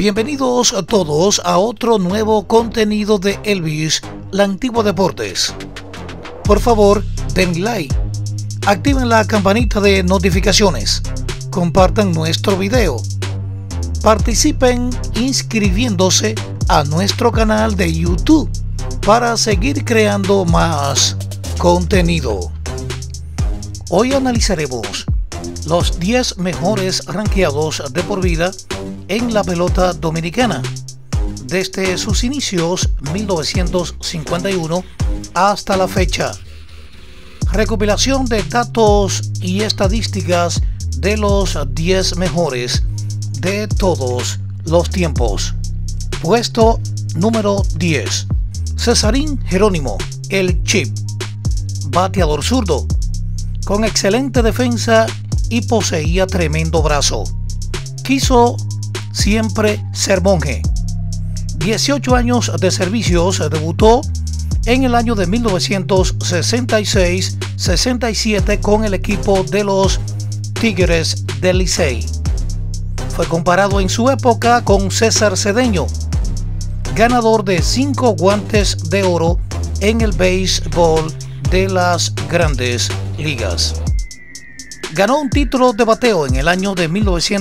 Bienvenidos a todos a otro nuevo contenido de Elvis, la Antigua Deportes. Por favor, den like, activen la campanita de notificaciones, compartan nuestro video, participen inscribiéndose a nuestro canal de YouTube para seguir creando más contenido. Hoy analizaremos los 10 mejores rankeados de por vida en la pelota dominicana, desde sus inicios 1951 hasta la fecha. Recopilación de datos y estadísticas de los 10 mejores de todos los tiempos. Puesto número 10. Cesarín Jerónimo, el Chip. Bateador zurdo, con excelente defensa y poseía tremendo brazo. Quiso siempre ser monje. 18 años de servicios, debutó en el año de 1966-67 con el equipo de los Tigres del Licey. Fue comparado en su época con César Cedeño, ganador de 5 guantes de oro en el béisbol de las Grandes Ligas. Ganó un título de bateo en el año de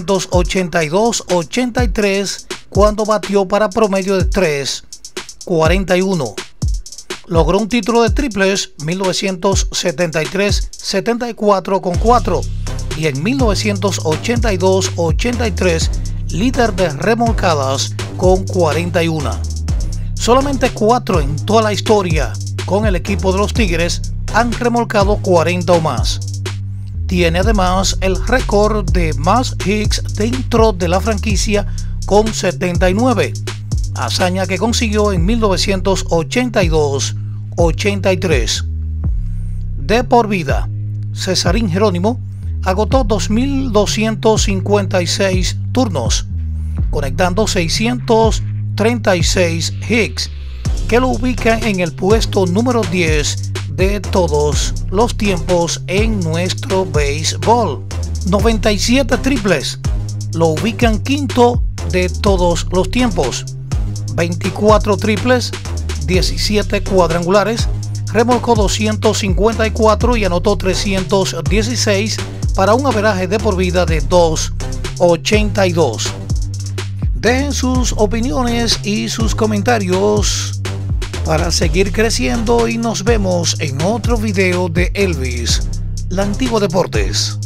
1982-83 cuando batió para promedio de 3.41. Logró un título de triples 1973-74 con 4 y en 1982-83 líder de remolcadas con 41. Solamente 4 en toda la historia con el equipo de los Tigres han remolcado 40 o más. Tiene además el récord de más hits dentro de la franquicia con 79, hazaña que consiguió en 1982-83. De por vida, Cesarín Jerónimo agotó 2.256 turnos, conectando 636 hits, que lo ubica en el puesto número 10 de todos los tiempos en nuestro béisbol. 97 triples, lo ubican quinto de todos los tiempos. 24 triples, 17 cuadrangulares, remolcó 254 y anotó 316 para un averaje de por vida de 2.82. Dejen sus opiniones y sus comentarios para seguir creciendo y nos vemos en otro video de Elvis, la Antigua Deportes.